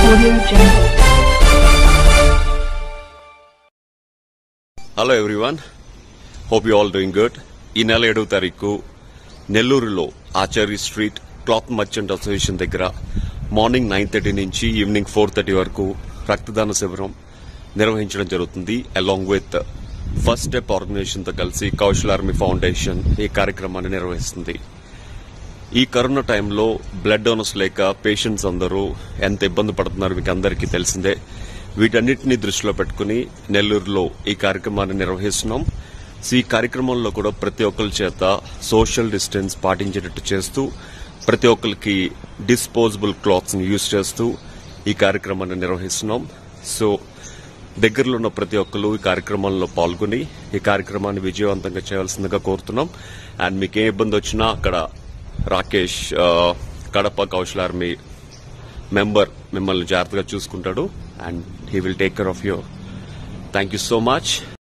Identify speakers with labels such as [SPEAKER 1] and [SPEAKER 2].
[SPEAKER 1] Audio Jungle.
[SPEAKER 2] Hello everyone, hope you all doing good. ఈ నెల 7వ తారీఖు నెల్లూరులో Acharya street cloth merchant association దగ్గర మార్నింగ్ 9:30 నుంచి ఈవినింగ్ 4:30 వరకు రక్తదాన శిబిరం నిర్వహించడం జరుగుతుంది. Along with first step organisation తో కలిసి కౌశల్ ఆర్మీ ఫౌండేషన్ ఈ కార్యక్రమాన్ని నిర్వహిస్తుంది. ఈ కరోనా టైంలో బ్లడ్ డోనర్స్ లేక పేషెంట్స్ అందరూ ఎంత ఇబ్బంది పడుతున్నారు మీకు అందరికీ తెలిసిందే. వీటన్నిటిని దృష్టిలో పెట్టుకుని నెల్లూరులో ఈ కార్యక్రమాన్ని నిర్వహిస్తున్నాం. ఈ కార్యక్రమంలో కూడా ప్రతి ఒక్కరి చేత సోషల్ డిస్టెన్స్ పాటించేటట్టు చేస్తూ ప్రతి ఒక్కరికి డిస్పోజబుల్ క్లాత్స్ ని యూజ్ చేస్తూ ఈ కార్యక్రమాన్ని నిర్వహిస్తున్నాం. సో దగ్గరలో ఉన్న ప్రతి ఒక్కరు ఈ కార్యక్రమంలో పాల్గొని ఈ కార్యక్రమాన్ని విజయవంతంగా చేయాల్సిందిగా కోరుతున్నాం. అండ్ మీకు ఏ ఇబ్బంది వచ్చినా అక్కడ రాకేష్ కడప కౌశల్ ఆర్మీ మెంబర్ మిమ్మల్ని జాగ్రత్తగా చూసుకుంటాడు. And he will take care of you. Thank you so much.